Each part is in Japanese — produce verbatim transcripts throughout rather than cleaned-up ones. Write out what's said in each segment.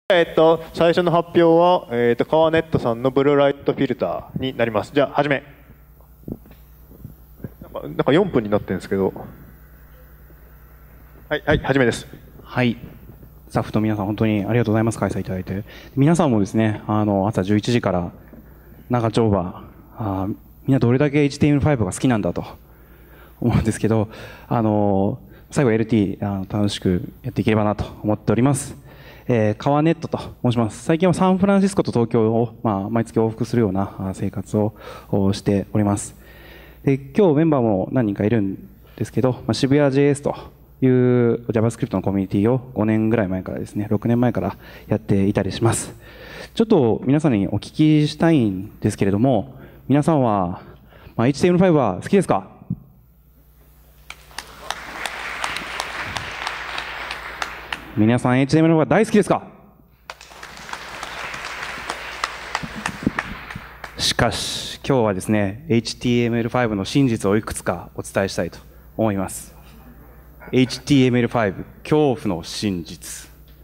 えっと、最初の発表は、えっと、カワネットさんのブルーライトフィルターになります。じゃあ、始め。なんか、なんかよんぷんになってるんですけど。はい、はい、始めです。 はい。スタッフの皆さん、本当にありがとうございます。開催いただいて。皆さんもですね、あの、朝じゅういちじから長丁場、あみんなどれだけ エイチティーエムエルファイブ が好きなんだと思うんですけど、あの、最後 エルティー あの楽しくやっていければなと思っております。えー、カワネットと申します。最近はサンフランシスコと東京を、まあ、毎月往復するような生活をしております。で、今日メンバーも何人かいるんですけど、まあ、渋谷 ジェイエス という JavaScript のコミュニティをごねんぐらい前からですね、ろくねんまえからやっていたりします。ちょっと皆さんにお聞きしたいんですけれども、皆さんは、まあ、エイチティーエムエルファイブ は好きですか？皆さん エイチティーエムエル が大好きですか？しかし今日はですね エイチティーエムエルファイブ の真実をいくつかお伝えしたいと思います。 エイチティーエムエルファイブ 恐怖の真実。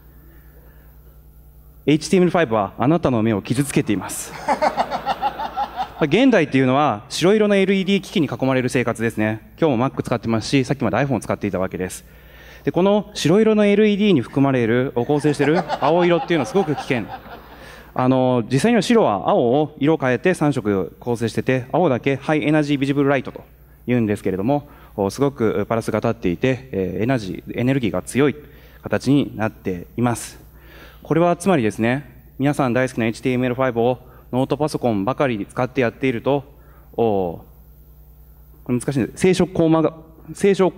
エイチティーエムエルファイブ はあなたの目を傷つけています。現代っていうのは白色の エルイーディー 機器に囲まれる生活ですね。今日も Mac 使ってますし、さっきまで iPhone を使っていたわけです。で、この白色の エルイーディー に含まれる、構成している青色っていうのはすごく危険。あの、実際には白は青を色を変えてさん色構成してて、青だけハイエナジービジブルライトと言うんですけれども、すごくパラスが立っていて、エナジー、エネルギーが強い形になっています。これはつまりですね、皆さん大好きな エイチティーエムエルファイブ をノートパソコンばかりに使ってやっていると、おこれ難しいんです。生殖硬膜、生殖、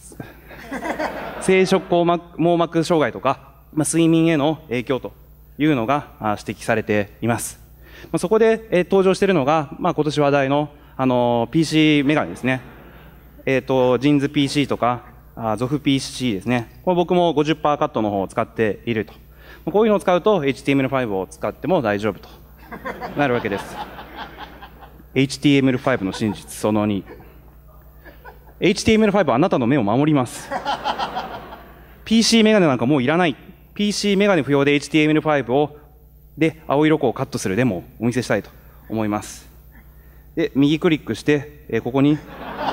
生殖硬膜網膜障害とか、まあ、睡眠への影響というのが指摘されています。まあ、そこで、えー、登場しているのが、まあ、今年話題の、あのー、ピーシー メガネですね。えっ、ー、と、ジンズ ピーシー とか、あ ゾフ ピーシー ですね。これ僕も ごじゅっパーセント カットの方を使っていると。こういうのを使うと エイチティーエムエルファイブ を使っても大丈夫となるわけです。エイチティーエムエルファイブ の真実そのに。エイチティーエムエルファイブ はあなたの目を守ります。ピーシー メガネなんかもういらない。ピーシー メガネ不要で エイチティーエムエルファイブ を、で、青色をカットするデモをお見せしたいと思います。で、右クリックして、えー、ここに、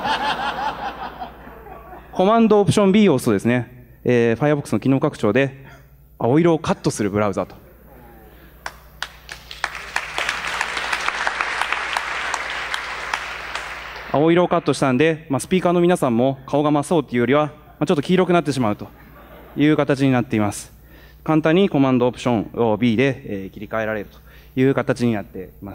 コマンドオプション B を押すとですね、えー、Firefox の機能拡張で、青色をカットするブラウザと。青色をカットしたんで、まあ、スピーカーの皆さんも顔が真っ青っていうよりは、まあ、ちょっと黄色くなってしまうという形になっています。簡単にコマンドオプションを B で、えー、切り替えられるという形になっています。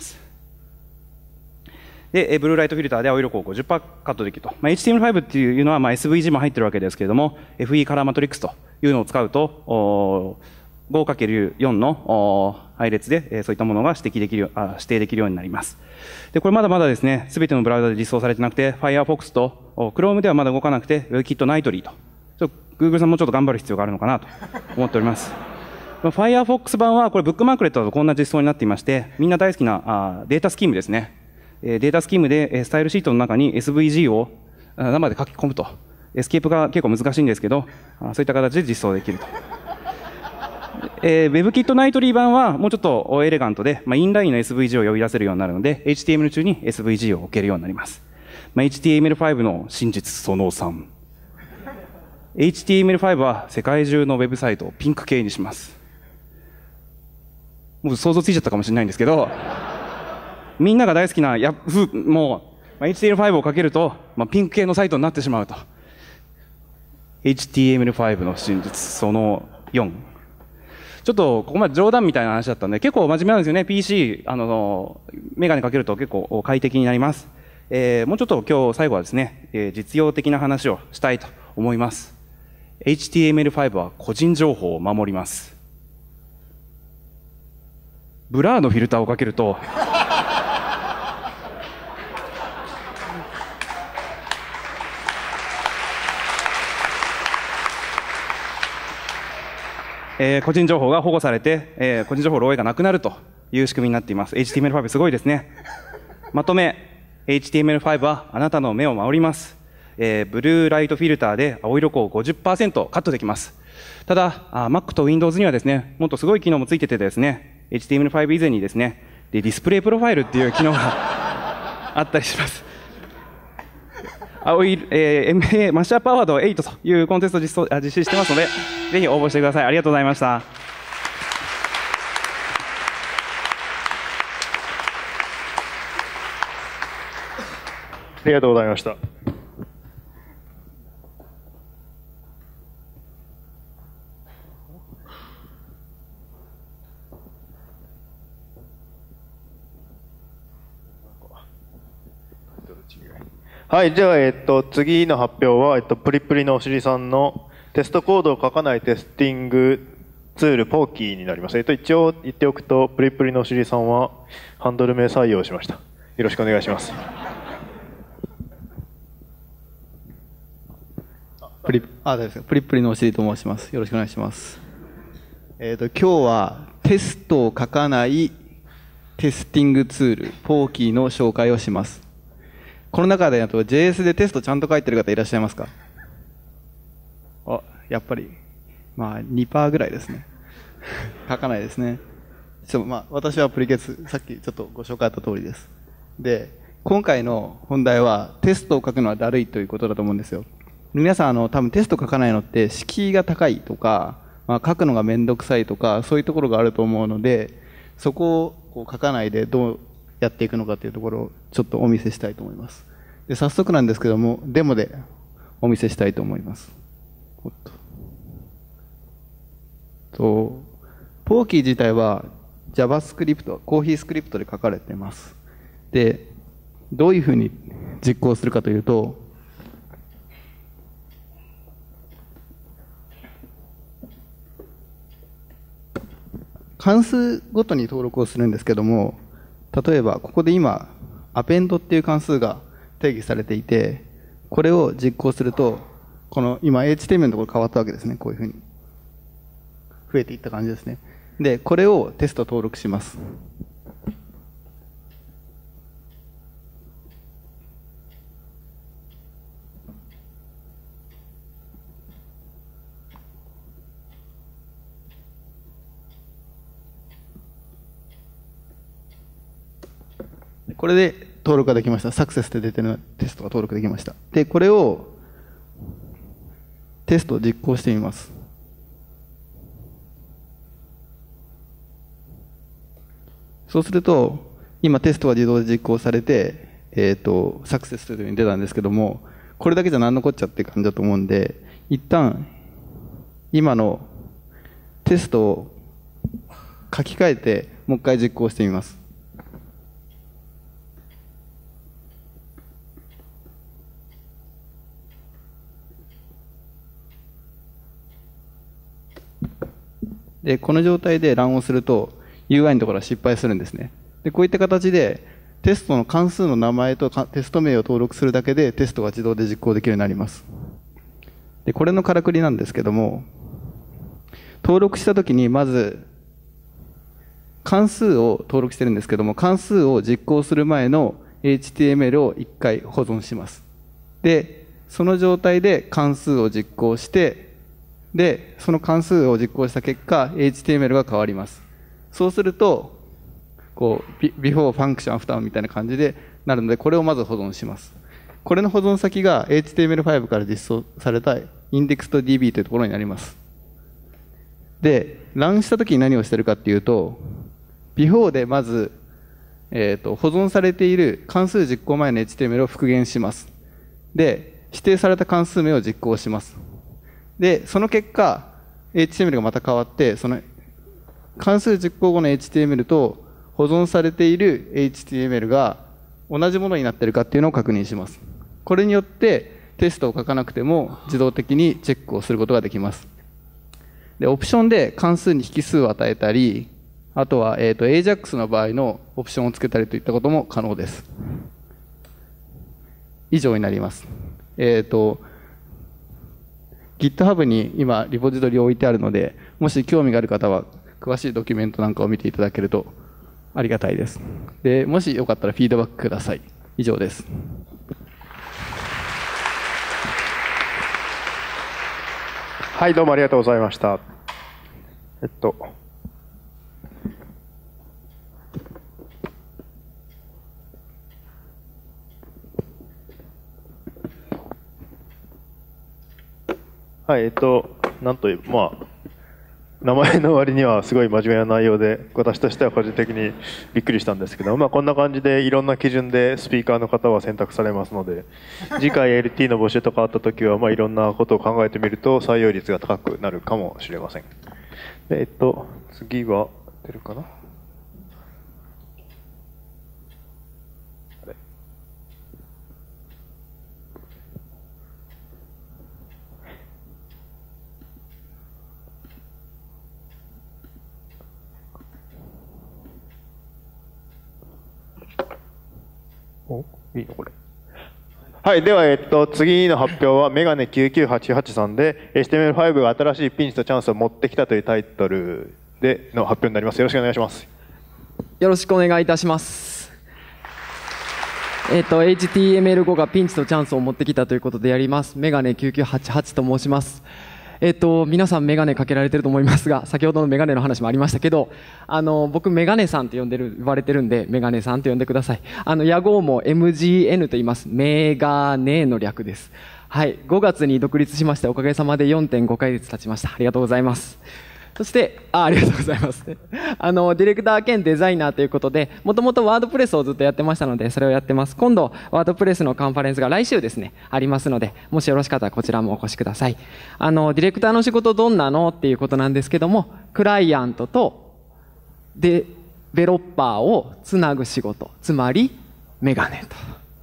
で、ブルーライトフィルターで青色を ごじゅっパーセント カットできると。まあ、エイチティーエムエルファイブ っていうのは、まあ、エスブイジー も入ってるわけですけれども、エフイー カラーマトリックスというのを使うと、ごかけるよん の配列で、えー、そういったものが指摘できるあ、指定できるようになります。で、これまだまだですね、すべてのブラウザで実装されてなくて、Firefox と Chrome ではまだ動かなくて、WebKit Nightly と。ちょっと Google さんもちょっと頑張る必要があるのかなと思っております。Firefox 版はこれブックマークレットだとこんな実装になっていまして、みんな大好きなあデータスキームですね。データスキームでスタイルシートの中に エスブイジー を生で書き込むと。エスケープが結構難しいんですけど、そういった形で実装できると。えー、WebKit Nightly 版はもうちょっとエレガントで、まあ、インラインの エスブイジー を呼び出せるようになるので、エイチティーエムエル 中に エスブイジー を置けるようになります。まあ、エイチティーエムエルファイブ の真実そのさん。エイチティーエムエルファイブ は世界中のウェブサイトをピンク系にします。もう想像ついちゃったかもしれないんですけど、みんなが大好きなヤフーも、まあ、エイチティーエムエルファイブ をかけると、まあ、ピンク系のサイトになってしまうと。エイチティーエムエルファイブ の真実そのよん。ちょっとここまで冗談みたいな話だったんで、結構真面目なんですよね。ピーシー、あの、メガネかけると結構快適になります。えー、もうちょっと今日最後はですね、えー、実用的な話をしたいと思います。エイチティーエムエルファイブ は個人情報を守ります。ブラーのフィルターをかけると、えー、個人情報が保護されて、えー、個人情報漏洩がなくなるという仕組みになっています。エイチティーエムエルファイブ すごいですね。まとめ、エイチティーエムエルファイブ はあなたの目を守ります。えー、ブルーライトフィルターで青色光を ごじゅっパーセント カットできます。 ただ、Mac と Windows にはですね、もっとすごい機能もついててですね、エイチティーエムエルファイブ 以前にですね、でディスプレイプロファイルっていう機能があったりします。青い、えー、エムエー マッシュアップアワードエイトというコンテストを実装あ実施してますので、ぜひ応募してください。ありがとうございました。 ありがとうございました。はい、じゃあ、えっと、次の発表は、えっと、プリプリのおしりさんのテストコードを書かないテスティングツール、ポーキーになります。えっと、一応言っておくと、プリプリのおしりさんは、ハンドル名採用しました。よろしくお願いします。 プリあ大丈夫ですか。プリプリのおしりと申します。よろしくお願いします。えっと、今日はテストを書かないテスティングツール、ポーキーの紹介をします。この中であと ジェイエス でテストちゃんと書いてる方いらっしゃいますか？あ、やっぱり、まあ にパーセント ぐらいですね。書かないですね。ちょっとまあ私はプリケツ、さっきちょっとご紹介あった通りです。で、今回の本題はテストを書くのはだるいということだと思うんですよ。皆さんあの多分テスト書かないのって敷居が高いとか、まあ、書くのがめんどくさいとかそういうところがあると思うので、そこをこう書かないでどうやっていくのかというところをちょっとお見せしたいと思います。で、早速なんですけども、デモでお見せしたいと思います。おっと。と、ポーキー自体は JavaScript、コーヒースクリプトで書かれています。で、どういうふうに実行するかというと、関数ごとに登録をするんですけども、例えばここで今、アペンドっていう関数が定義されていて、これを実行すると、この今 エイチティーエムエル のところ変わったわけですね。こういうふうに。増えていった感じですね。で、これをテスト登録します。これで登録ができました。サクセスで出てるテストが登録できました。で、これをテストを実行してみます。そうすると、今テストが自動で実行されて、えっと、サクセスというふうに出たんですけども、これだけじゃ何のこっちゃって感じだと思うんで、一旦、今のテストを書き換えて、もう一回実行してみます。で、この状態でランをすると ユーアイ のところは失敗するんですね。で、こういった形でテストの関数の名前とテスト名を登録するだけでテストが自動で実行できるようになります。で、これのからくりなんですけども、登録したときにまず関数を登録してるんですけども、関数を実行する前の エイチティーエムエル を一回保存します。で、その状態で関数を実行して、で、その関数を実行した結果、エイチティーエムエル が変わります。そうすると、こう、before function after みたいな感じでなるので、これをまず保存します。これの保存先が エイチティーエムエルファイブ から実装された index.db というところになります。で、ランしたときに何をしてるかっていうと、before でまず、えっと、保存されている関数実行前の エイチティーエムエル を復元します。で、指定された関数名を実行します。で、その結果、エイチティーエムエル がまた変わって、その関数実行後の エイチティーエムエル と保存されている エイチティーエムエル が同じものになっているかっていうのを確認します。これによってテストを書かなくても自動的にチェックをすることができます。で、オプションで関数に引数を与えたり、あとは、えっと、エイジャックス の場合のオプションをつけたりといったことも可能です。以上になります。えっと、GitHub に今リポジトリ置いてあるので、もし興味がある方は詳しいドキュメントなんかを見ていただけるとありがたいです。で、もしよかったらフィードバックください。以上です。 ははい、どうもありがとうございました。えっと。はい、えっと、なんという、まあ、名前の割にはすごい真面目な内容で、私としては個人的にびっくりしたんですけど、まあ、こんな感じでいろんな基準でスピーカーの方は選択されますので、次回 エルティー の募集とかあったときは、まあ、いろんなことを考えてみると採用率が高くなるかもしれません。で、えっと、次は出るかな。お、いいのこれ。はい、では、えっと、次の発表はメガネきゅうきゅうはちはちさんで エイチティーエムエルファイブ が新しいピンチとチャンスを持ってきたというタイトルでの発表になります。よろしくお願いします。 よろしくお願いいたします。えっと エイチティーエムエルファイブ がピンチとチャンスを持ってきたということでやります。メガネきゅうきゅうはちはちと申します。えっと、皆さんメガネかけられてると思いますが、先ほどのメガネの話もありましたけど、あの、僕メガネさんって呼んでる、呼ばれてるんで、メガネさんと呼んでください。あの、屋号も エムジーエヌ と言います。メガネの略です。はい。ごがつに独立しまして、おかげさまで よんてんご ヶ月経ちました。ありがとうございます。そして、あ、ありがとうございます。あの、ディレクター兼デザイナーということで、もともとワードプレスをずっとやってましたので、それをやってます。今度、ワードプレスのカンファレンスが来週ですね、ありますので、もしよろしかったらこちらもお越しください。あの、ディレクターの仕事どんなのっていうことなんですけども、クライアントとデベロッパーをつなぐ仕事、つまり、メガネと。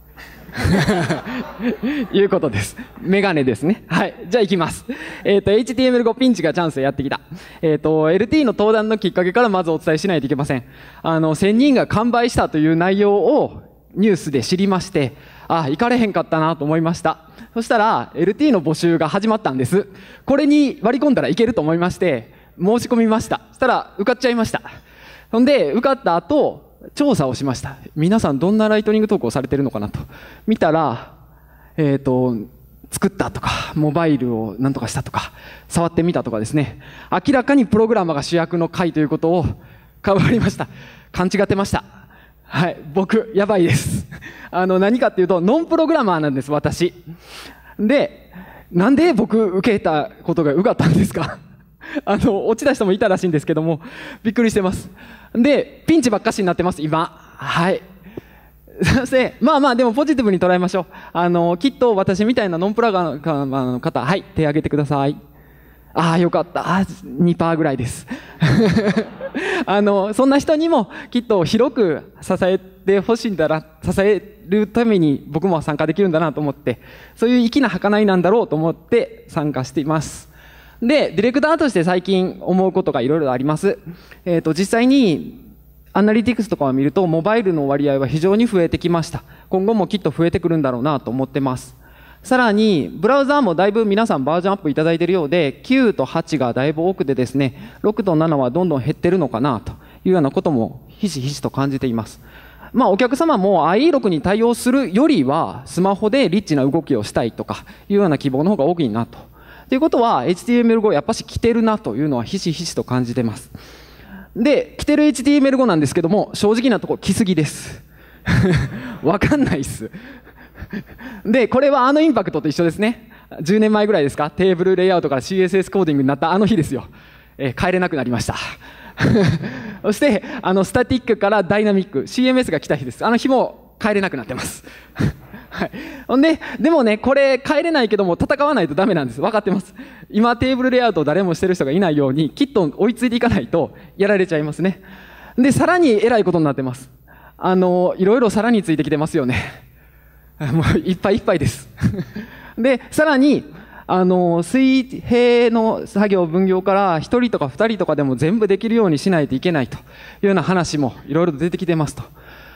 いうことです。メガネですね。はい。じゃあ行きます。えっと、エイチティーエムエルファイブ ピンチがチャンスでやってきた。えっと、エルティー の登壇のきっかけからまずお伝えしないといけません。あの、せんにんが完売したという内容をニュースで知りまして、あ、行かれへんかったなと思いました。そしたら、エルティー の募集が始まったんです。これに割り込んだらいけると思いまして、申し込みました。そしたら、受かっちゃいました。ほんで、受かった後、調査をしました。皆さんどんなライトニング投稿されてるのかなと見たら、えっと作ったとかモバイルを何とかしたとか触ってみたとかですね、明らかにプログラマーが主役の回ということを変わりました。勘違ってました。はい、僕やばいです。あの何かっていうとノンプログラマーなんです、私で。なんで僕受けたことが受かったんですか？あの落ちた人もいたらしいんですけども、びっくりしてます。で、ピンチばっかしになってます、今。はい。そして、まあまあ、でもポジティブに捉えましょう。あの、きっと私みたいなノンプラガーの方、はい、手挙げてください。ああ、よかった。にパーセントぐらいです。あの、そんな人にもきっと広く支えてほしいんだな、支えるために僕も参加できるんだなと思って、そういう粋な計いなんだろうと思って参加しています。で、ディレクターとして最近思うことがいろいろあります。えっと、実際に、アナリティクスとかを見ると、モバイルの割合は非常に増えてきました。今後もきっと増えてくるんだろうなと思ってます。さらに、ブラウザーもだいぶ皆さんバージョンアップいただいているようで、きゅうとはちがだいぶ多くてですね、ろくとななはどんどん減ってるのかなというようなこともひしひしと感じています。まあ、お客様も アイイーろく に対応するよりは、スマホでリッチな動きをしたいとかいうような希望の方が大きいなと。ということは エイチティーエムエルファイブ やっぱし来てるなというのはひしひしと感じてます。で、来てる エイチティーエムエルファイブ なんですけども、正直なところ来すぎです。わかんないっす。で、これはあのインパクトと一緒ですね。じゅうねんまえぐらいですか、テーブルレイアウトから シーエスエス コーディングになったあの日ですよ。えー、帰れなくなりました。そして、あの、スタティックからダイナミック、シーエムエス が来た日です。あの日も帰れなくなってます。はい。ほんで、でもね、これ帰れないけども戦わないとダメなんです。分かってます。今テーブルレイアウトを誰もしてる人がいないように、きっと追いついていかないとやられちゃいますね。で、さらに偉いことになってます。あの、いろいろさらについてきてますよね。もういっぱいいっぱいです。で、さらに、あの、水平の作業分業からひとりとかふたりとかでも全部できるようにしないといけないというような話もいろいろ出てきてますと。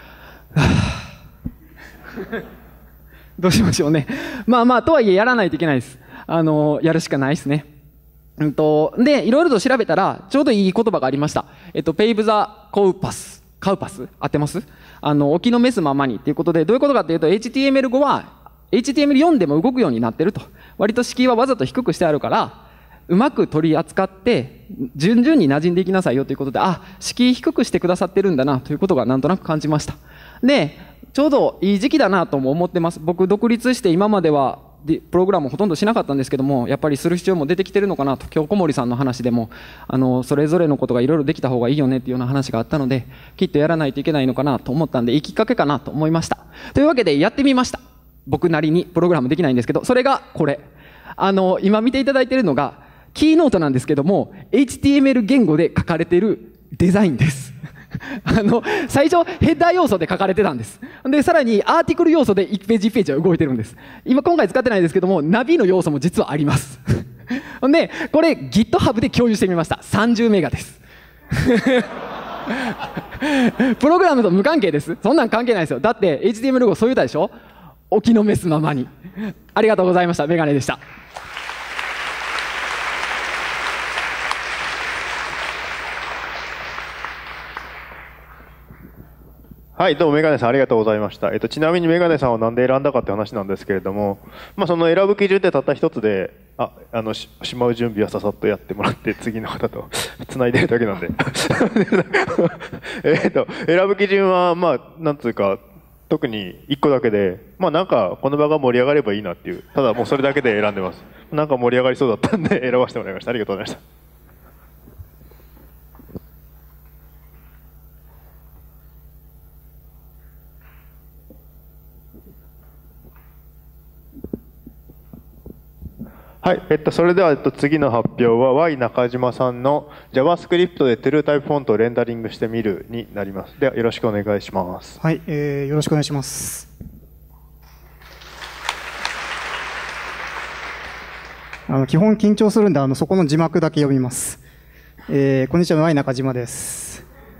どうしましょうね。まあまあ、とはいえやらないといけないです。あの、やるしかないですね。うんと、で、いろいろと調べたら、ちょうどいい言葉がありました。えっと、ペイブザコウパス。カウパス合ってます？あの、沖のメスままにっていうことで、どういうことかっていうと、エイチティーエムエルファイブ は、エイチティーエムエルフォー でも動くようになってると。割と敷居はわざと低くしてあるから、 うまく取り扱って順々に馴染んでいきなさいよということで、あ、敷居低くしてくださってるんだなということがなんとなく感じました。でちょうどいい時期だなとも思ってます。僕独立して今まではプログラムほとんどしなかったんですけども、やっぱりする必要も出てきてるのかなと。今日小森さんの話でもあのそれぞれのことがいろいろできた方がいいよねっていうような話があったので、きっとやらないといけないのかなと思ったんで、いいきっかけかなと思いました。というわけでやってみました。僕なりにプログラムできないんですけど、それがこれ、あの今見ていただいているのがキーノートなんですけども、 エイチティーエムエル 言語で書かれているデザインですあの最初ヘッダー要素で書かれてたんです。でさらにアーティクル要素でいちページいちページは動いてるんです。今今回使ってないですけども、ナビの要素も実はありますでこれ GitHub で共有してみました。さんじゅうメガですプログラムと無関係です。そんなん関係ないですよ。だって エイチティーエムエル 語そう言うたでしょ。お気の召すままに。ありがとうございました。メガネでした。 はい、どうもメガネさんありがとうございました。えっと、ちなみにメガネさんをなんで選んだかって話なんですけれども、まあ、その選ぶ基準ってたった一つで、あ、あの、し、しまう準備はささっとやってもらって、次の方と繋いでるだけなんで。えっと、選ぶ基準は、まあ、なんつうか、特に一個だけで、まあなんか、この場が盛り上がればいいなっていう、ただもうそれだけで選んでます。なんか盛り上がりそうだったんで選ばせてもらいました。ありがとうございました。はい、えっと、それでは、えっと、次の発表は Y 中島さんの JavaScript で TrueType フォントをレンダリングしてみるになります。ではよろしくお願いします。 はい、えー、よろしくお願いします。あの基本緊張するんで、あのそこの字幕だけ読みます。えー、こんにちは、Y 中島です。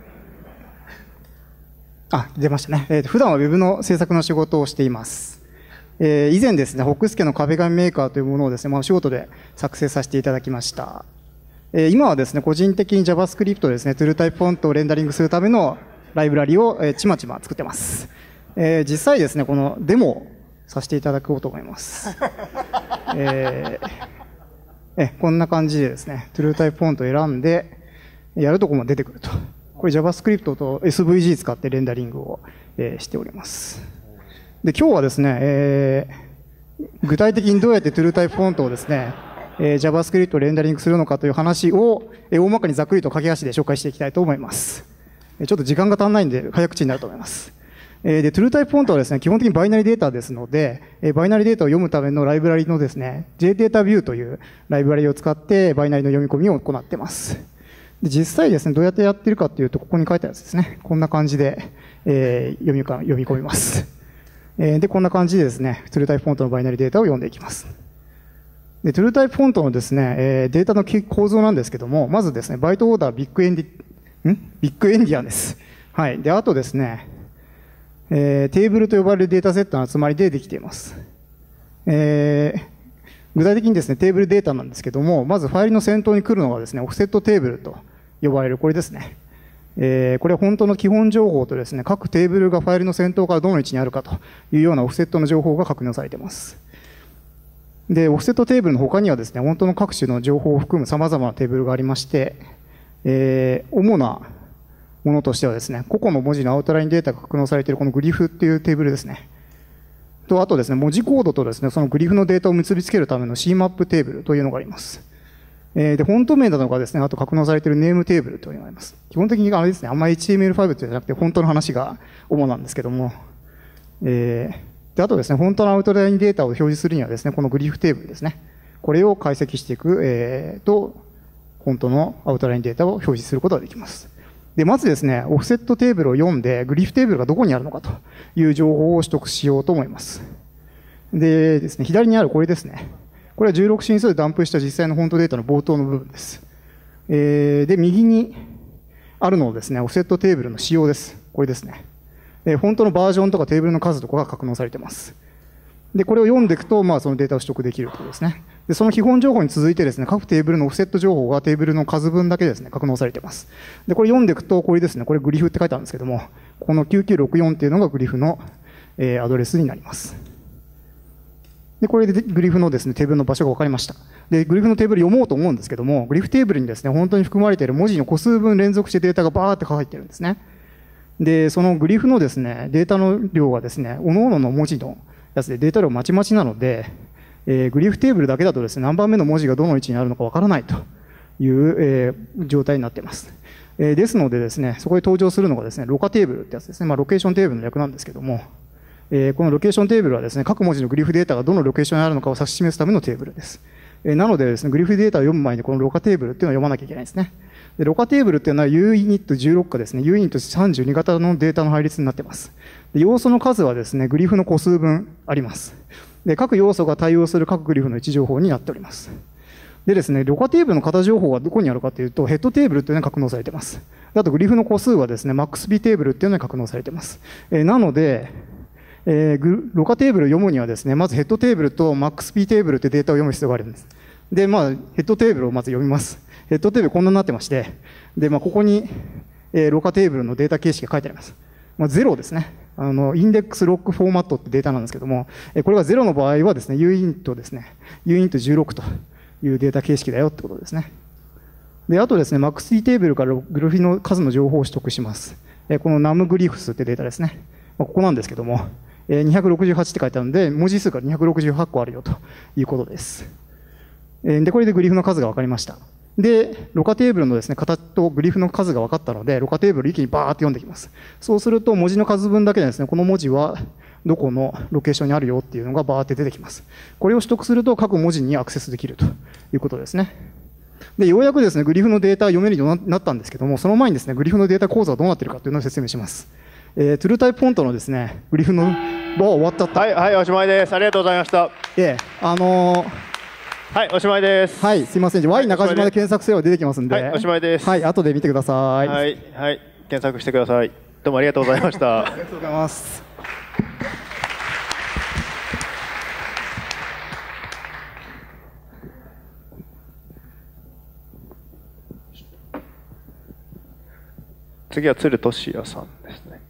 あ、出ましたね。えー、普段は Web の制作の仕事をしています。えー、以前ですね、ホックスケの壁紙メーカーというものをですね、まあ、お仕事で作成させていただきました。えー、今はですね、個人的に JavaScript でですね、TrueType フォントをレンダリングするためのライブラリを、えー、ちまちま作ってます。えー、実際ですね、このデモをさせていただこうと思います。えー、え、こんな感じでですね、TrueType フォントを選んで、やるとこも出てくると。これ JavaScript と エスブイジー 使ってレンダリングを、えー、しております。で、今日はですね、えー、具体的にどうやって TrueType フォントをですね、えー、JavaScript をレンダリングするのかという話を、えー、大まかにざっくりと駆け足で紹介していきたいと思います。ちょっと時間が足んないんで、早口になると思います。えー、で、TrueType フォントはですね、基本的にバイナリデータですので、えー、バイナリデータを読むためのライブラリのですね、JDataView というライブラリを使って、バイナリの読み込みを行っています。で、実際ですね、どうやってやってるかっていうと、ここに書いてあるやつですね。こんな感じで、えー、読みか、読み込みます。で、こんな感じでですね、TrueType フォントのバイナリデータを読んでいきます。で、TrueType フォントのですね、えー、データの構造なんですけども、まずですね、バイトオーダービッグエンディ、んビッグエンディアンです。はい。で、あとですね、えー、テーブルと呼ばれるデータセットの集まりでできています。えー、具体的にですね、テーブルデータなんですけども、まずファイルの先頭に来るのがですね、オフセットテーブルと呼ばれる、これですね。えー、これは本当の基本情報とですね、各テーブルがファイルの先頭からどの位置にあるかというようなオフセットの情報が確認されています。で、オフセットテーブルの他にはですね、本当の各種の情報を含む様々なテーブルがありまして、えー、主なものとしてはですね、個々の文字のアウトラインデータが格納されているこのグリフっていうテーブルですね。と、あとですね、文字コードとですね、そのグリフのデータを結びつけるための シーマップ テーブルというのがあります。で、フォント名などがですね、あと格納されているネームテーブルというのがあります。基本的にあれですね、あんまり エイチティーエムエルファイブ じゃなくて、本当の話が主なんですけども、えー、で、あとですね、本当のアウトラインデータを表示するにはですね、このグリフテーブルですね。これを解析していく、えー、と、本当のアウトラインデータを表示することができます。で、まずですね、オフセットテーブルを読んで、グリフテーブルがどこにあるのかという情報を取得しようと思います。でですね、左にあるこれですね。これはじゅうろく進数でダンプした実際のフォントデータの冒頭の部分です。えー、で、右にあるのはですね、オフセットテーブルの仕様です。これですね。で、フォントのバージョンとかテーブルの数とかが格納されています。で、これを読んでいくと、まあ、そのデータを取得できるということですね。で、その基本情報に続いてですね、各テーブルのオフセット情報がテーブルの数分だけですね、格納されています。で、これ読んでいくと、これですね、これグリフって書いてあるんですけども、このきゅうきゅうろくよんっていうのがグリフの、えー、アドレスになります。 で、これでグリフのですね、テーブルの場所が分かりました。で、グリフのテーブル読もうと思うんですけども、グリフテーブルにですね、本当に含まれている文字の個数分連続してデータがバーって入ってるんですね。で、そのグリフのですね、データの量がですね、各々の文字のやつでデータ量まちまちなので、えー、グリフテーブルだけだとですね、何番目の文字がどの位置にあるのか分からないという、えー、状態になっています。えー、ですのでですね、そこで登場するのがですね、ロカテーブルってやつですね。まあ、ロケーションテーブルの略なんですけども、えー、このロケーションテーブルはですね、各文字のグリフデータがどのロケーションにあるのかを指し示すためのテーブルです。えー、なのでですね、グリフデータを読む前にこのロカテーブルっていうのを読まなきゃいけないんですね。で、ロカテーブルっていうのは U ユニットじゅうろくかですね、U ユニットさんじゅうに型のデータの配列になっています。で、要素の数はですね、グリフの個数分あります。で、各要素が対応する各グリフの位置情報になっております。でですね、ロカテーブルの型情報はどこにあるかというと、ヘッドテーブルというのに格納されています。あと、グリフの個数はですね、マックスビーテーブルっていうのに格納されています。えー、なので、えー、ロカテーブルを読むにはですね、まずヘッドテーブルとマックスビーテーブルってデータを読む必要があるんです。で、まあ、ヘッドテーブルをまず読みます。ヘッドテーブルこんなになってまして、で、まあ、ここに、えー、ロカテーブルのデータ形式が書いてあります。まあ、ゼロですね。あの、インデックスロックフォーマットってデータなんですけども、えー、これがゼロの場合はですね、U イントですね、U イントじゅうろくというデータ形式だよってことですね。で、あとですね、マックスビーテーブルからグリフの数の情報を取得します。えー、この ナム グリフスってデータですね。まあ、ここなんですけども、えー、にひゃくろくじゅうはちって書いてあるので、文字数がにひゃくろくじゅうはち個あるよということです。えー、で、これでグリフの数が分かりました。で、ロカテーブルのですね、形とグリフの数が分かったので、ロカテーブル一気にバーって読んできます。そうすると、文字の数分だけでですね、この文字はどこのロケーションにあるよっていうのがバーって出てきます。これを取得すると、各文字にアクセスできるということですね。で、ようやくですね、グリフのデータ読めるようになったんですけども、その前にですね、グリフのデータ構造はどうなっているかというのを説明します。えー、トゥルータイプフォントのですね、グリフの、わ、終わっちゃった。 はい、はい、おしまいです。ありがとうございました。 ええ、あのー、 はい、おしまいです。 はい、すいません。Y 中島で検索すれば出てきますんで。 はい、おしまいです。 はい、後で見てください。 はい、はい、検索してください。どうもありがとうございました。 ありがとうございます。 次は鶴俊也さんですね。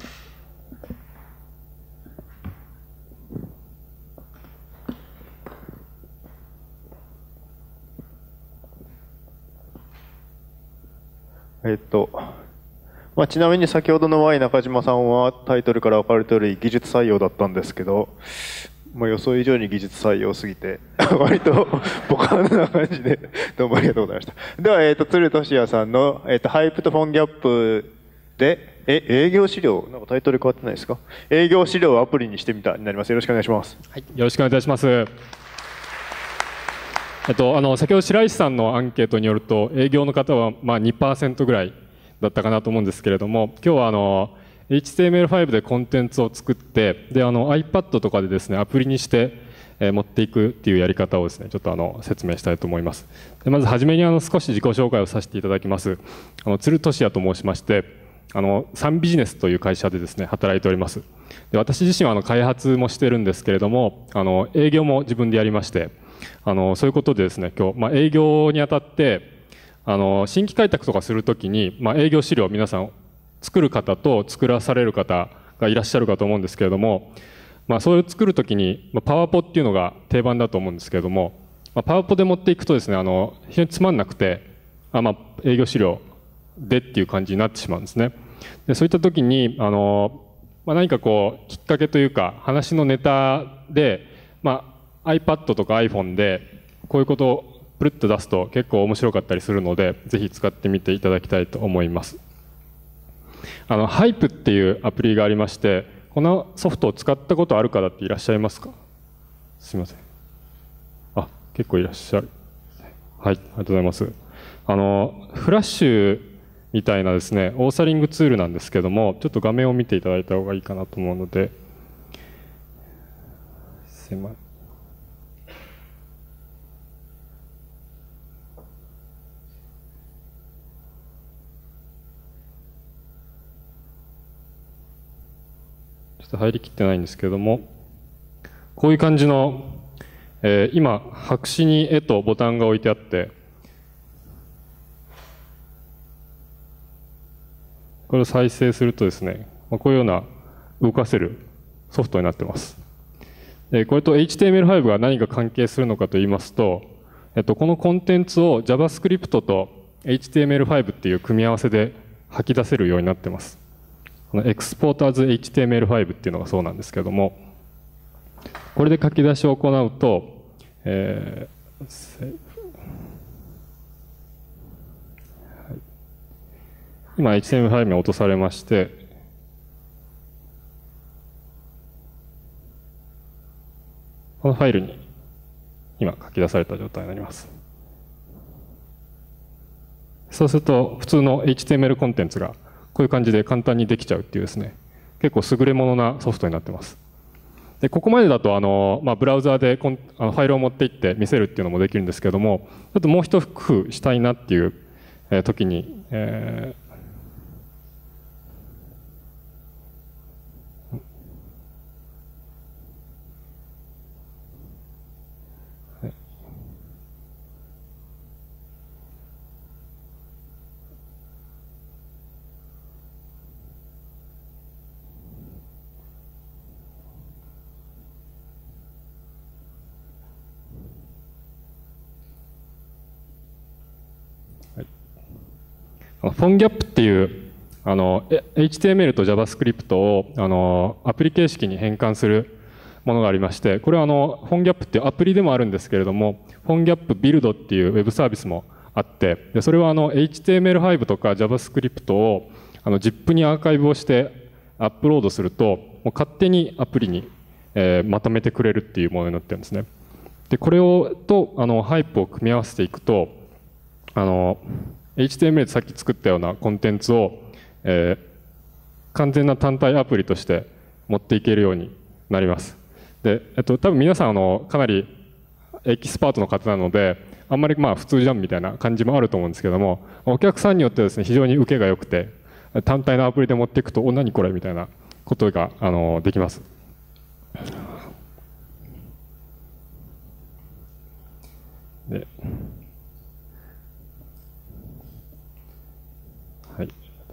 えっと、まあ、ちなみに先ほどの Y 中島さんはタイトルから分かる通り技術採用だったんですけど、まあ、予想以上に技術採用すぎて割とボカーンな感じでどうもありがとうございました。では、えっと、鶴俊也さんの、えっと、ハイプとフォンギャップでえ営業資料、なんかタイトル変わってないですか？営業資料をアプリにしてみたになります。よろしくお願いします。 はい、よろしくお願いいたします。えっと、あの先ほど白石さんのアンケートによると営業の方はまあ にパーセント ぐらいだったかなと思うんですけれども、今日はあの エイチティーエムエルファイブ でコンテンツを作ってであの iPad とかでですねアプリにして、えー、持っていくっていうやり方をですねちょっとあの説明したいと思います。でまずはじめにあの少し自己紹介をさせていただきます。あの鶴俊也と申しまして、あのサンビジネスという会社でですね働いております。で私自身はあの開発もしてるんですけれども、あの営業も自分でやりまして、あのそういうことでですね今日、まあ、営業にあたってあの新規開拓とかするときに、まあ、営業資料を皆さん作る方と作らされる方がいらっしゃるかと思うんですけれども、まあ、それを作るときに、まあ、パワポっていうのが定番だと思うんですけれども、まあ、パワポで持っていくとですねあの非常につまんなくてあ、まあ、営業資料でっていう感じになってしまうんですね。でそういったときにあの、まあ、何かこうきっかけというか話のネタで、まあ、iPad とか iPhone でこういうことをプルッと出すと結構面白かったりするのでぜひ使ってみていただきたいと思います。あの Hype っていうアプリがありまして、このソフトを使ったことある方っていらっしゃいますか？すみません。あ、結構いらっしゃる。はい、ありがとうございます。あのフラッシュみたいなですねオーサリングツールなんですけども、ちょっと画面を見ていただいた方がいいかなと思うので、狭い。ちょっと入りきってないんですけれども、こういう感じの、えー、今白紙に絵とボタンが置いてあって、これを再生するとですね、こういうような動かせるソフトになっています。 でこれと エイチティーエムエルファイブ が何が関係するのかと言いますと、えっと、このコンテンツを JavaScript と エイチティーエムエルファイブ っていう組み合わせで吐き出せるようになってます。この Export as エイチティーエムエルファイブ っていうのがそうなんですけれども、これで書き出しを行うと、えー今 エイチティーエムエルファイブ に落とされまして、このファイルに今書き出された状態になります。そうすると普通の エイチティーエムエル コンテンツがこういう感じで簡単にできちゃうっていうですね、結構優れものなソフトになってます。でここまでだとあの、まあ、ブラウザーでコンあのファイルを持っていって見せるっていうのもできるんですけども、ちょっともう一工夫したいなっていう、えー、時に、えーフォンギャップっていうあの エイチティーエムエル と JavaScript をあのアプリ形式に変換するものがありまして、これはあのフォンギャップっていうアプリでもあるんですけれども、フォンギャップビルドっていうウェブサービスもあって、でそれはあの エイチティーエムエルファイブ とか JavaScript をあの ジップ にアーカイブをしてアップロードすると、もう勝手にアプリに、えー、まとめてくれるっていうものになってるんですね。でこれをとあのハイプを組み合わせていくと、あのエイチティーエムエル でさっき作ったようなコンテンツを、えー、完全な単体アプリとして持っていけるようになります。で、えっと、多分皆さんあのかなりエキスパートの方なので、あんまりまあ普通じゃんみたいな感じもあると思うんですけども、お客さんによってはですね、非常に受けが良くて、単体のアプリで持っていくと、お、何これみたいなことがあのできます。ではい、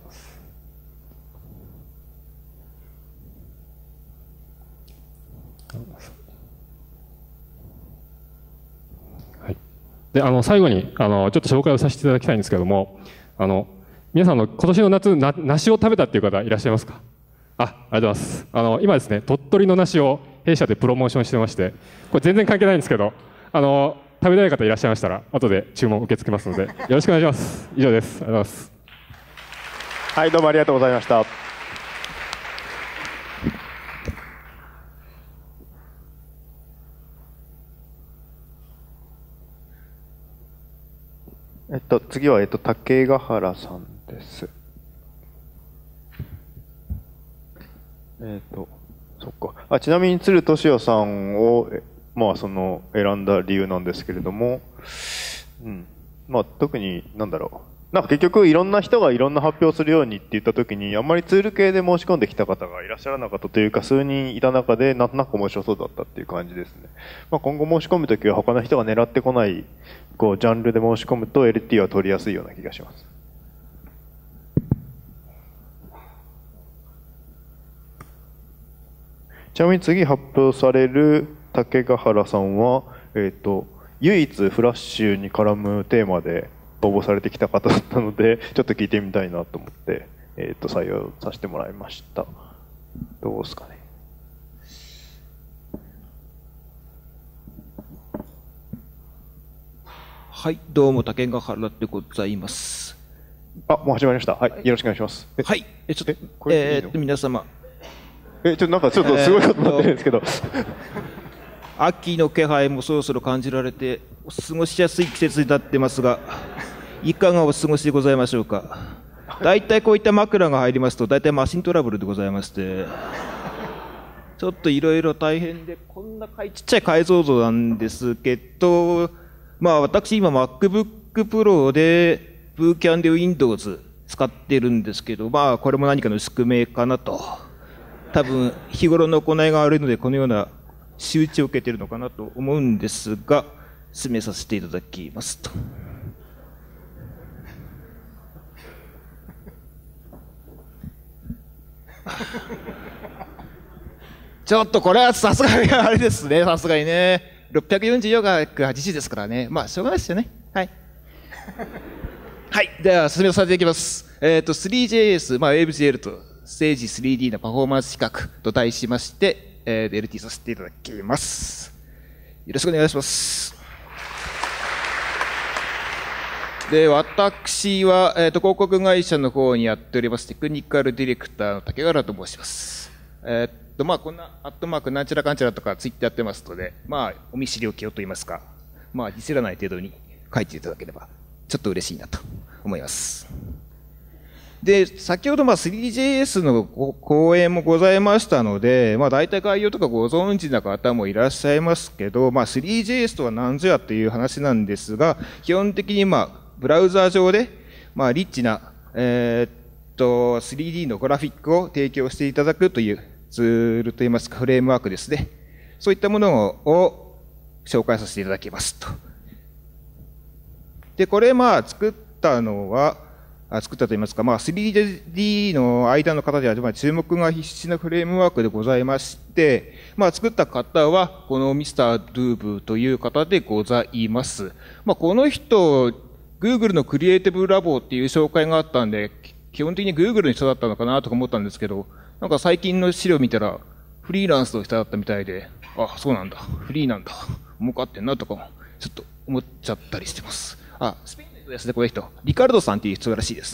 はい、であの最後にあのちょっと紹介をさせていただきたいんですけども、あの皆さんの今年の夏な梨を食べたっていう方いらっしゃいますか？あ、ありがとうございます。あの今ですね、鳥取の梨を弊社でプロモーションしてまして、これ全然関係ないんですけど、あの食べたい方いらっしゃいましたら後で注文受け付けますのでよろしくお願いします。以上です。ありがとうございます。 はい、どうもありがとうございました。えっと、次は、えっと、竹ヶ原さんです。えっと、そっか。あ、ちなみに鶴俊也さんを、まあ、その、選んだ理由なんですけれども、うん。まあ、特に、なんだろう。なんか結局いろんな人がいろんな発表するようにって言った時に、あんまりツール系で申し込んできた方がいらっしゃらなかったというか、数人いた中でなんとなく面白そうだったっていう感じですね。まあ、今後申し込む時は他の人が狙ってこない、こう、ジャンルで申し込むと エルティー は取りやすいような気がします。ちなみに次発表される竹ヶ原さんは、えっと、唯一フラッシュに絡むテーマで応募されてきた方だったので、ちょっと聞いてみたいなと思って、えっと、採用させてもらいました。どうですかね。 はい、どうも竹ヶ原でございます。 あ、もう始まりました。はい、よろしくお願いします。 はい、えちょっと、えー、っと皆様。 え、ちょっとなんかちょっとすごいことになってるんですけど。 秋の気配もそろそろ感じられて、過ごしやすい季節になってますが、いかがお過ごしでございましょうか。大体こういった枕が入りますと、大体マシントラブルでございまして、ちょっといろいろ大変で、こんなちっちゃい解像度なんですけど、まあ私今 MacBook Pro でブーキャンで Windows 使ってるんですけど、まあこれも何かの宿命かなと。多分日頃の行いが悪いのでこのような仕打ちを受けているのかなと思うんですが、進めさせていただきますと。 ちょっとこれはさすがにあれですね、さすがにね。ろっぴゃくよんじゅうよんがはちじですからね。まあ、しょうがないですよね。はい。はい。では、進めさせていきます。えっ、ー、と、スリージェーエス、まあ、WebGL とステージ スリーディー のパフォーマンス比較と題しまして、えー、エルティー させていただきます。よろしくお願いします。で、私は、えっ、ー、と、広告会社の方にやっております、テクニカルディレクターの竹原と申します。えっ、ー、と、まあ、こんな、アットマーク、なんちゃらかんちゃらとかツイッターやってますので、まあ、お見知りおきをと言いますか、まあ、ディスらない程度に書いていただければ、ちょっと嬉しいなと思います。で、先ほど、まあ、スリージェーエス の講演もございましたので、まあ、大体概要とかご存知な方もいらっしゃいますけど、まあ、スリージェーエス とは何ぞやという話なんですが、基本的に、まあ、ブラウザー上で、まあ、リッチな、えー、っと、スリーディー のグラフィックを提供していただくというツールといいますか、フレームワークですね。そういったものを紹介させていただきますと。で、これ、まあ、作ったのは、あ作ったと言いますか、まあ、スリーディー の間の方では、まあ、注目が必至なフレームワークでございまして、まあ、作った方は、このミスター・ドゥーブという方でございます。まあ、この人、Google のクリエイティブラボっていう紹介があったんで、基本的に Google の人だったのかなとか思ったんですけど、なんか最近の資料見たら、フリーランスの人だったみたいで、あ、そうなんだ、フリーなんだ、儲かってんなとか、ちょっと思っちゃったりしてます。あ、スペインの人ですね、この人。リカルドさんっていう人らしいです。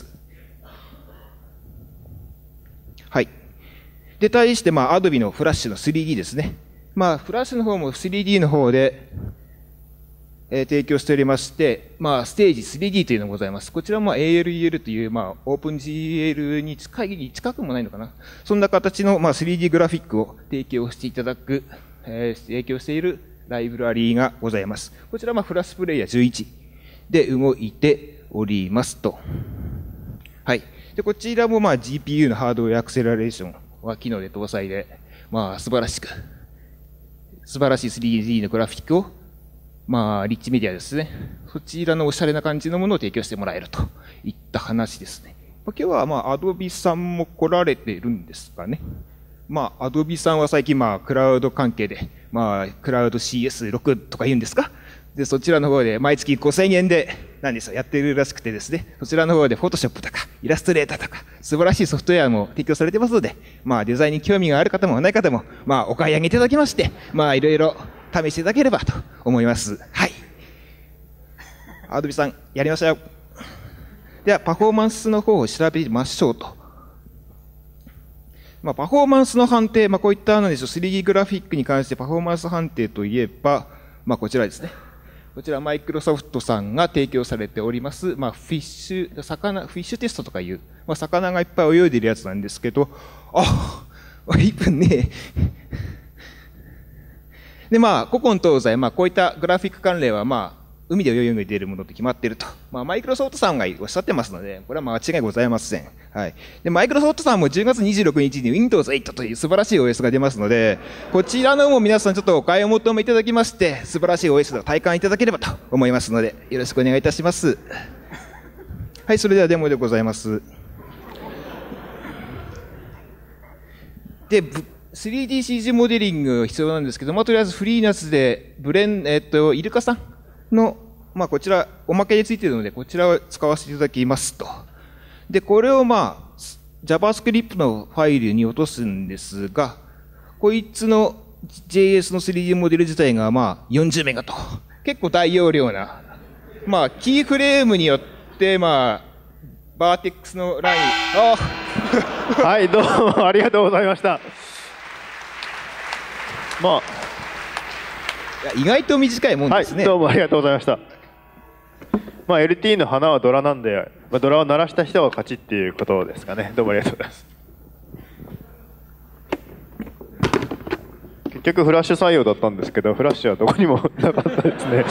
はい。で、対して、まあ、Adobe のフラッシュの スリーディー ですね。まあ、フラッシュの方も スリーディー の方で、えー、提供しておりまして、まあ、ステージ スリーディー というのがございます。こちらも エーエルイーエル という、まあ、オープン ジーエル に近い、近くもないのかな。そんな形の、まあ、スリーディー グラフィックを提供していただく、えー、提供しているライブラリーがございます。こちらは、まあ、フラッシュプレイヤーじゅういちで動いておりますと。はい。で、こちらも、まあ、ジーピーユー のハードウェアアクセラレーションは機能で搭載で、まあ、素晴らしく、素晴らしい スリーディー のグラフィックをまあ、リッチメディアですね。そちらのおしゃれな感じのものを提供してもらえるといった話ですね。今日は、まあ、アドビさんも来られているんですかね。まあ、アドビさんは最近、まあ、クラウド関係で、まあ、クラウド シーエスろく とか言うんですか。で、そちらの方で毎月ごせんえんで、何ですよ、やっているらしくてですね、そちらの方でフォトショップとか、イラストレーターとか、素晴らしいソフトウェアも提供されてますので、まあ、デザインに興味がある方もない方も、まあ、お買い上げいただきまして、まあ、いろいろ、試していただければと思います。はい。アドビさん、やりましたよ。では、パフォーマンスの方を調べましょうと。まあ、パフォーマンスの判定、まあ、こういったのでしょう、スリーディー グラフィックに関してパフォーマンス判定といえば、まあ、こちらですね。こちら、マイクロソフトさんが提供されております、まあ、フィッシュ、魚、フィッシュテストとかいう、まあ、魚がいっぱい泳いでいるやつなんですけど、あ、いっぷんね。で、まあ、古今東西、まあ、こういったグラフィック関連は、まあ、海で泳いでいるものと決まっていると。まあ、マイクロソフトさんがおっしゃってますので、これは間違いございません。はい。で、マイクロソフトさんもじゅうがつにじゅうろくにちに ウィンドウズエイト という素晴らしい オーエス が出ますので、こちらのも皆さんちょっとお買い求めいただきまして、素晴らしい オーエス を体感いただければと思いますので、よろしくお願いいたします。はい、それではデモでございます。で、スリーディーシージー モデリングが必要なんですけど、まあ、とりあえずフリーなやつで、ブレン、えっと、イルカさんの、まあ、こちら、おまけでついているので、こちらを使わせていただきますと。で、これをまあ、JavaScript のファイルに落とすんですが、こいつの ジェイエス の スリーディー モデル自体がまあ、よんじゅうメガと。結構大容量な。まあ、キーフレームによって、まあ、バーテックスのライン、あはい、どうもありがとうございました。まあ、 いや意外と短いもんですね。 はい、どうもありがとうございました。まあ、エルティー の花はドラなんで、まあ、ドラを鳴らした人が勝ちっていうことですかね。どうもありがとうございます。結局フラッシュ採用だったんですけど、フラッシュはどこにもなかったですね。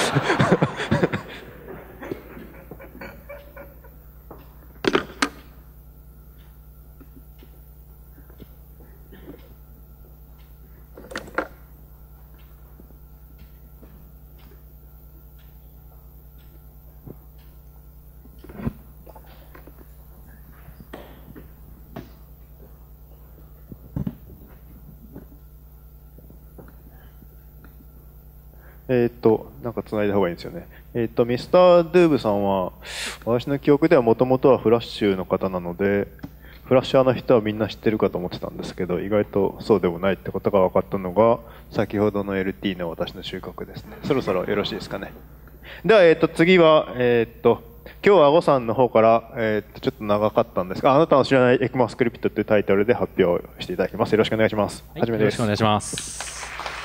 えっ、と、なんか繋いだ方がいいんですよね。えっ、と、ミスター・ドゥーブさんは、私の記憶ではもともとはフラッシュの方なので、フラッシャーの人はみんな知ってるかと思ってたんですけど、意外とそうでもないってことが分かったのが、先ほどの エルティー の私の収穫ですね。そろそろよろしいですかね。では、えっ、と、次は、えっ、と、今日はあごさんの方から、えっ、と、ちょっと長かったんですが、あなたの知らないエクマスクリプトというタイトルで発表していただきます。よろしくお願いします。 はい、 はじめです。 よろしくお願いします。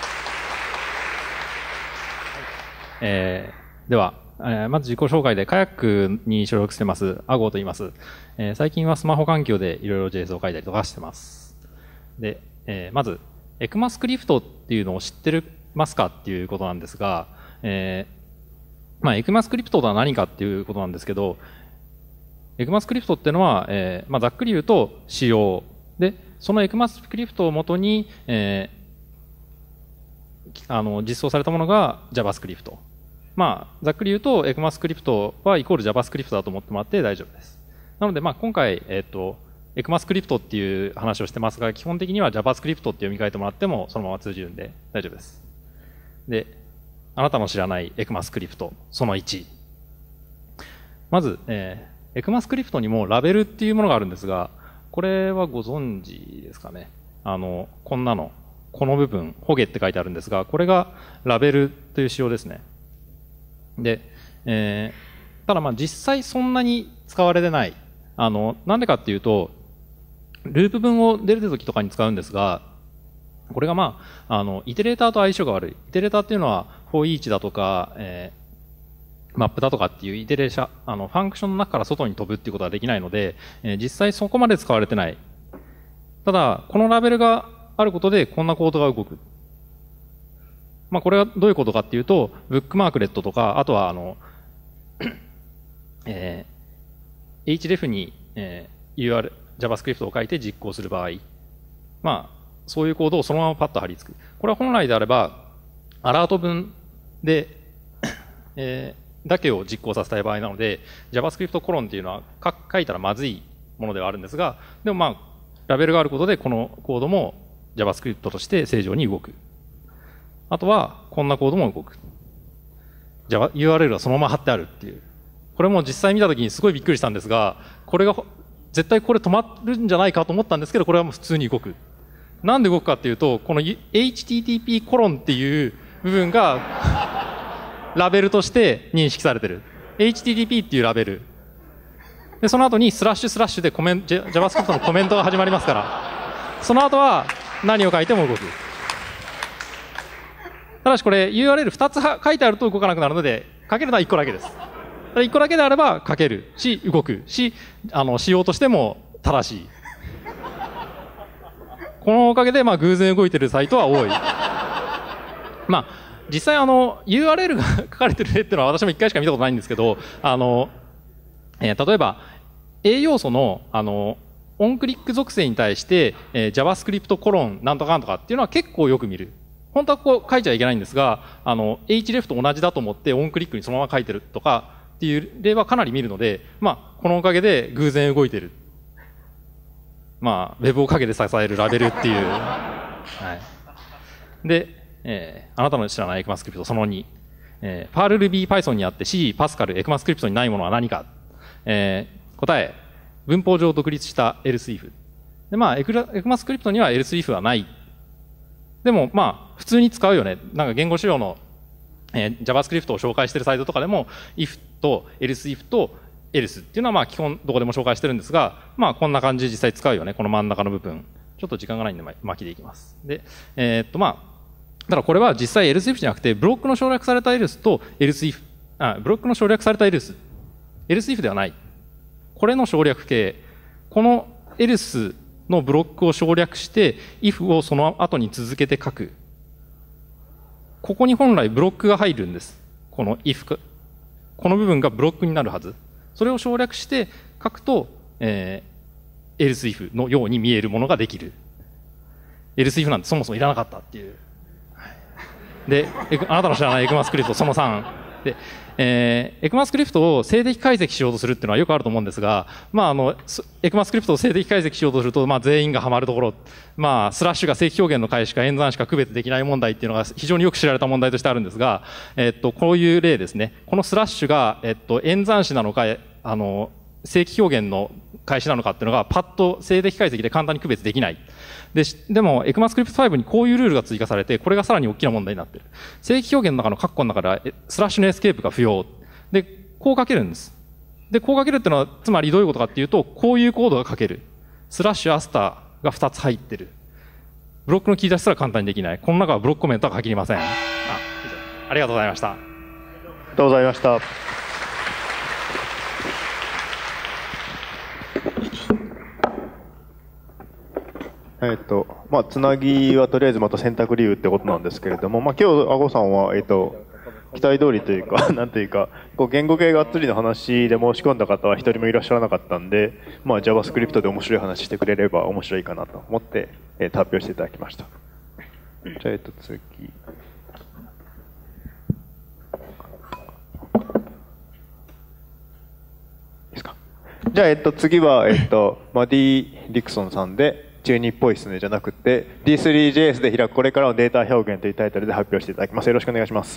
えー、では、えー、まず自己紹介で、カヤックに所属してます、アゴと言います。えー、最近はスマホ環境でいろいろ ジェイエス を書いたりとかしてます。で、えー、まず、エクマスクリプトっていうのを知ってますかっていうことなんですが、えー、まあ、エクマスクリプトとは何かっていうことなんですけど、エクマスクリプトっていうのは、えー、まあ、ざっくり言うと仕様。で、そのエクマスクリプトをもとに、えー、あの、実装されたものが JavaScript。まあ、ざっくり言うと、エクマスクリプトはイコール JavaScript だと思ってもらって大丈夫です。なので、まあ、今回、えっと、エクマスクリプトっていう話をしてますが、基本的には JavaScript って読み替えてもらっても、そのまま通じるんで大丈夫です。で、あなたの知らないエクマスクリプト、そのいち。まず、えー、エクマスクリプトにもラベルっていうものがあるんですが、これはご存知ですかね。あの、こんなの、この部分、ホゲって書いてあるんですが、これがラベルという仕様ですね。で、えー、ただまあ実際そんなに使われてない。あの、なんでかっていうと、ループ文を出るときとかに使うんですが、これがまあ、あの、イテレーターと相性が悪い。イテレーターっていうのは、for each だとか、えー、マップだとかっていうイテレーション、あの、ファンクションの中から外に飛ぶっていうことができないので、えー、実際そこまで使われてない。ただ、このラベルがあることで、こんなコードが動く。まあ、これはどういうことかっていうと、ブックマークレットとか、あとは、あの、えー、href に、えー、ユーアール、JavaScript を書いて実行する場合、まあ、そういうコードをそのままパッと貼り付く。これは本来であれば、アラート文で、えー、だけを実行させたい場合なので、JavaScript コロンっていうのは書いたらまずいものではあるんですが、でもまあ、ラベルがあることでこのコードも JavaScript として正常に動く。あとは、こんなコードも動く。Java、ユーアールエル はそのまま貼ってあるっていう。これも実際見たときにすごいびっくりしたんですが、これが、絶対これ止まるんじゃないかと思ったんですけど、これはもう普通に動く。なんで動くかっていうと、この エイチティーティーピー コロンっていう部分が、ラベルとして認識されてる。エイチティーティーピー っていうラベル。で、その後にスラッシュスラッシュでコメント、JavaScript のコメントが始まりますから、その後は何を書いても動く。ただしこれ ユーアールエルふたつ書いてあると動かなくなるので、書けるのはいっこだけです。いっこだけであれば書けるし、動くし、あの、仕様としても正しい。このおかげで、まあ、偶然動いてるサイトは多い。まあ、実際あの、ユーアールエル が書かれてる例っていうのは私もいっかいしか見たことないんですけど、あの、えー、例えば、A 要素の、あの、オンクリック属性に対して、えー、JavaScript コロンなんとかなんとかっていうのは結構よく見る。本当はこう書いちゃいけないんですが、あの、href と同じだと思ってオンクリックにそのまま書いてるとかっていう例はかなり見るので、まあ、このおかげで偶然動いてる。まあ、ウェブを陰で支えるラベルっていう。はい。で、えー、あなたの知らないエクマスクリプトそのに。えー、パール Ruby、Python にあって C、Pascal、エクマスクリプトにないものは何か。えー、答え、文法上独立した else if。で、まあ、エクマスクリプトには else if はない。でも、まあ、普通に使うよね。なんか言語仕様の、えー、JavaScript を紹介してるサイトとかでも、if と else if と else っていうのはまあ基本どこでも紹介してるんですが、まあこんな感じで実際使うよね。この真ん中の部分。ちょっと時間がないんで巻きでいきます。で、えー、っとまあ、だからこれは実際 else if じゃなくて、ブロックの省略された else と else if、あ、ブロックの省略された else、else if ではない。これの省略形。この else のブロックを省略して、if をその後に続けて書く。ここに本来ブロックが入るんです。この if、この部分がブロックになるはず。それを省略して書くと、えー、else if のように見えるものができる。else if なんてそもそもいらなかったっていう。で、あなたの知らないエクマスクリプトそのさん。で、 えー、エクマスクリプトを静的解析しようとするっていうのはよくあると思うんですが、まあ、あのエクマスクリプトを静的解析しようとすると、まあ、全員がハマるところ、まあ、スラッシュが正規表現の解しか演算しか区別できない問題っていうのが非常によく知られた問題としてあるんですが、えっと、こういう例ですね。このスラッシュが、えっと、演算子なのか、あの正規表現の開始なのかっていうのがパッと静的解析で簡単に区別できない。で, でも、エクマスクリプトファイブにこういうルールが追加されて、これがさらに大きな問題になっている。正規表現の中の括弧の中でスラッシュのエスケープが不要。で、こう書けるんです。で、こう書けるっていうのは、つまりどういうことかっていうと、こういうコードが書ける。スラッシュアスターがふたつ入ってる。ブロックの切り出しすら簡単にできない。この中はブロックコメントは書きりません。あ、ありがとうございました。 ありがとうございました。えっと、まあ、つなぎはとりあえずまた選択理由ってことなんですけれども、まあ、今日、あごさんは、えっと、期待通りというか、なんというか、こう言語系がっつりの話で申し込んだ方は一人もいらっしゃらなかったんで、まあ、JavaScript で面白い話してくれれば面白いかなと思って、えー、発表していただきました。じゃあ、えっと、次。いいですか。じゃあ、えっと、次は、えっと、マディ・リクソンさんで、中にっぽいっすねじゃなくて ディースリージェイエス で開くこれからのデータ表現というタイトルで発表していただきます。よろしくお願いします。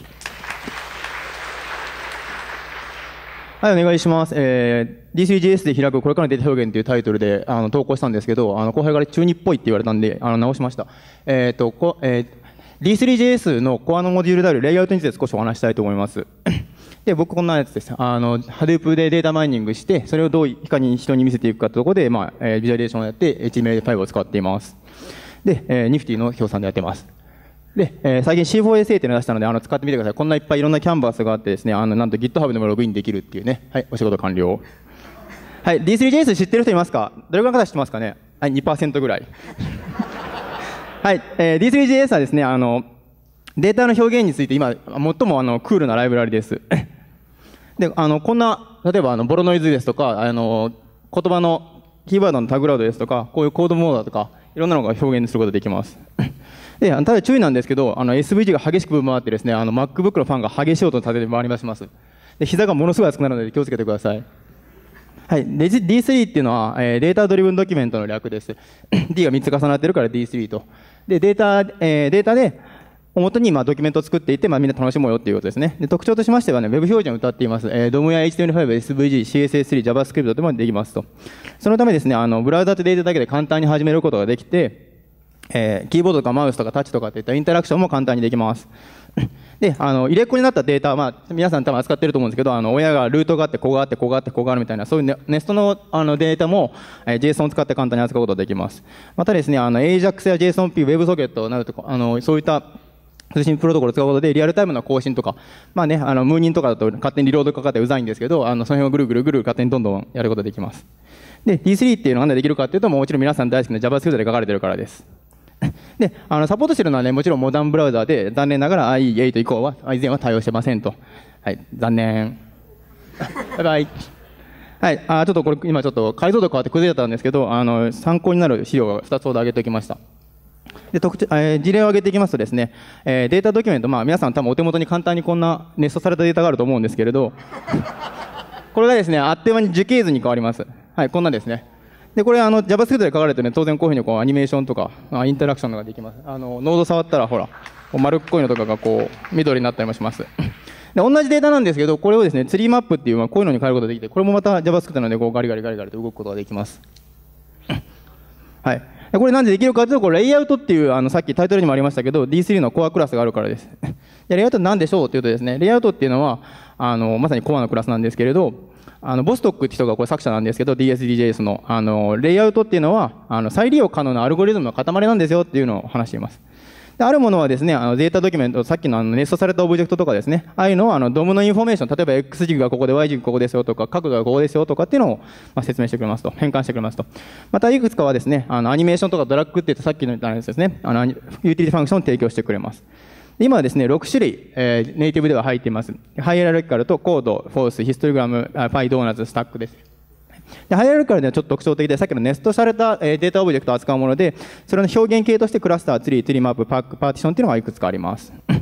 はい、お願いします。えー、ディースリージェイエス で開くこれからのデータ表現というタイトルであの投稿したんですけど、あの後輩から中にっぽいって言われたんで、あの直しました。えっと、こえー、ディースリージェイエス のコアのモデュールであるレイアウトについて少しお話したいと思います。で、僕こんなやつです。あの、Hadoop でデータマイニングして、それをどういかに人に見せていくかというところで、まあ、えー、ビジュアレーションをやって、エイチティーエムエルファイブ を使っています。で、えー、ニフティの表参でやってます。で、えー、最近 シーフォーエスエー っていうのを出したので、あの、使ってみてください。こんないっぱいいろんなキャンバースがあってですね、あの、なんと GitHub でもログインできるっていうね。はい、お仕事完了。はい、ディースリージェイエス 知ってる人いますか？どれぐらいの方知ってますかね？はい、にパーセント ぐらい。はい、えー、ディースリージェイエス はですね、あの、データの表現について今、最もあの、クールなライブラリです。で、あの、こんな、例えば、あの、ボロノイズですとか、あの、言葉の、キーワードのタグラウドですとか、こういうコードモードだとか、いろんなのが表現することができます。で、ただ注意なんですけど、あの、エスブイジー が激しくぶん回ってですね、あの、MacBook のファンが激しい音を立てて回ります。で、膝がものすごい熱くなるので気をつけてください。はい。で、ディースリー っていうのは、えー、データドリブンドキュメントの略です。D がみっつ重なってるから ディースリー と。で、データ、えー、データで、元にまあドキュメントを作っていて、まあ、みんな楽しもうよっていうことですね。で、特徴としましてはね、Web 標準を謳っています。えー、ドム や エイチティーエムエルファイブ、エスブイジー、シーエスエススリー、JavaScript でもできますと。そのためですね、あの、ブラウザとデータだけで簡単に始めることができて、えー、キーボードとかマウスとかタッチとかっていったインタラクションも簡単にできます。で、あの、入れっ子になったデータ、まあ、皆さん多分扱ってると思うんですけど、あの、親がルートがあって、こうがあって、こうがあって、こうがあるみたいな、そういうネ、ネストの、あの、データも、えー、JSON を使って簡単に扱うことができます。またですね、あの、エイジャックス や JSONP、WebSocket などとか、あの、そういった通信プロトコルを使うことで、リアルタイムの更新とか、まあね、あの、ムーニンとかだと勝手にリロードかかってうざいんですけど、あの、その辺をぐるぐるぐる勝手にどんどんやることができます。で、ディースリー っていうのは何でできるかっていうと、もちろん皆さん大好きな JavaScript で書かれてるからです。で、あの、サポートしてるのはね、もちろんモダンブラウザーで、残念ながら アイイーエイト 以降は、以前は対応してませんと。はい、残念。バイバイ。はい、あ、ちょっとこれ、今ちょっと解像度変わって崩れたんですけど、あの、参考になる資料がふたつほど上げておきました。で、特徴、えー、事例を挙げていきますとですね、えー、データドキュメント、まあ皆さん多分お手元に簡単にこんなネストされたデータがあると思うんですけれど、これがですね、あっという間に樹形図に変わります。はい、こんなですね。で、これあの JavaScript で書かれてるね、当然こういうふうにこうアニメーションとか、あインタラクションができます。あの、ノード触ったらほら、こう丸っこいのとかがこう、緑になったりもします。で、同じデータなんですけど、これをですね、ツリーマップっていう、まあ、こういうのに変えることができて、これもまた JavaScript なので、こうガリガリガリガリと動くことができます。はい。これなんでできるかというと、これレイアウトっていう、あの、さっきタイトルにもありましたけど、ディースリー のコアクラスがあるからです。で、レイアウトなんでしょうというとですね、レイアウトっていうのは、あの、まさにコアのクラスなんですけれど、あの、ボストックって人がこれ作者なんですけど、ディーエスディージェイエス の、あの、レイアウトっていうのは、あの、再利用可能なアルゴリズムの塊なんですよっていうのを話しています。で、あるものはですね、あの、データドキュメント、さっきのあの、ネストされたオブジェクトとかですね、ああいうのは、あの、ドムのインフォメーション、例えば X 軸がここで Y 軸ここですよとか、角度がここですよとかっていうのを、まあ、説明してくれますと、変換してくれますと。また、いくつかはですね、あの、アニメーションとかドラッグって言ったさっきのやつですね、あの、ユーティリティファンクションを提供してくれます。今はですね、ろく種類、えー、ネイティブでは入っています。ハイエラルキカルとコード、フォース、ヒストリグラム、パイドーナツ、スタックです。でハイエラルキカルではちょっと特徴的で、さっきのネストされた、えー、データオブジェクトを扱うもので、それの表現系としてクラスター、ツリー、ツリーマップ、パック、パーティションっていうのがいくつかあります。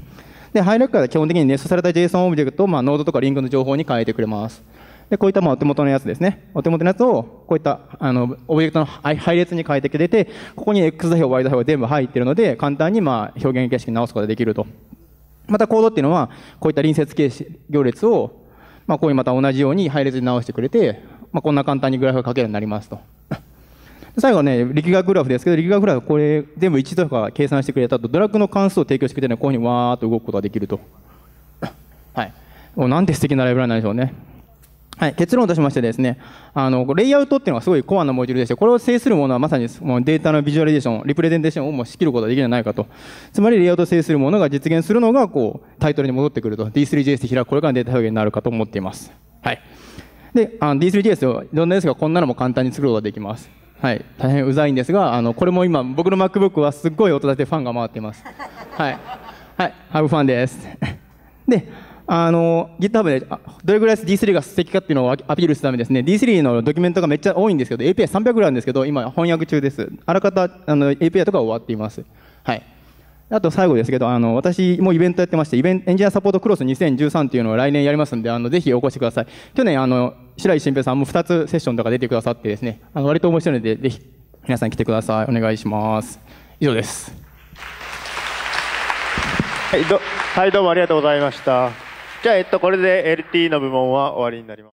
で、ハイラックは基本的にネストされた JSON オブジェクトを、まあ、ノードとかリンクの情報に変えてくれます。で、こういったまあお手元のやつですね。お手元のやつを、こういったあのオブジェクトの配列に変えてくれて、ここに X 座標、Y 座標が全部入っているので、簡単にまあ表現形式に直すことができると。またコードっていうのは、こういった隣接形式行列を、まあ、こういうまた同じように配列に直してくれて、まあ、こんな簡単にグラフが書けるようになりますと。最後ね、力学グラフですけど、力学グラフはこれ全部一度とか計算してくれたと、ドラッグの関数を提供してくれたら、こういうふうにわーっと動くことができると。はい。もうなんて素敵なライブラリなんでしょうね。はい、結論としましてですね、あのレイアウトっていうのがすごいコアなモジュールでして、これを制するものはまさにもうデータのビジュアライゼーション、リプレゼンテーションをもう仕切ることができるんじゃないかと。つまりレイアウトを制するものが実現するのがこうタイトルに戻ってくると。ディースリージェイエス で開くこれからデータ表現になるかと思っています。はい。で、あの ディースリージェイエス をいろんなやつがこんなのも簡単に作ることができます。はい。大変うざいんですが、あのこれも今僕の MacBook はすっごい音立てファンが回っています。はい。はい。ハブファンです。で。あの GitHub でどれぐらい ディースリー が素敵かっていうのをアピールするためにですね、ディースリー のドキュメントがめっちゃ多いんですけど、エーピーアイさんびゃくぐらいあるんですけど、今翻訳中です。あらかたあの エーピーアイ とかは終わっています。はい。あと最後ですけど、あの私もイベントやってまして、イベントエンジニアサポートクロスにせんじゅうさんっていうのを来年やりますんで、あのぜひお越しください。去年あの白石新平さんもふたつセッションとか出てくださってですね、あの割と面白いのでぜひ皆さん来てください。お願いします。以上です。 はい、どはい、どうもありがとうございました。じゃあ、えっと、これで エルティー の部門は終わりになります。